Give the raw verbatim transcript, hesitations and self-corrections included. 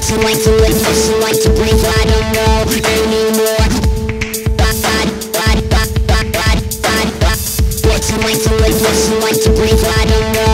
What's it like to live, what's it like to breathe, I don't know anymore. What's it like to live, what's it like to breathe, I don't know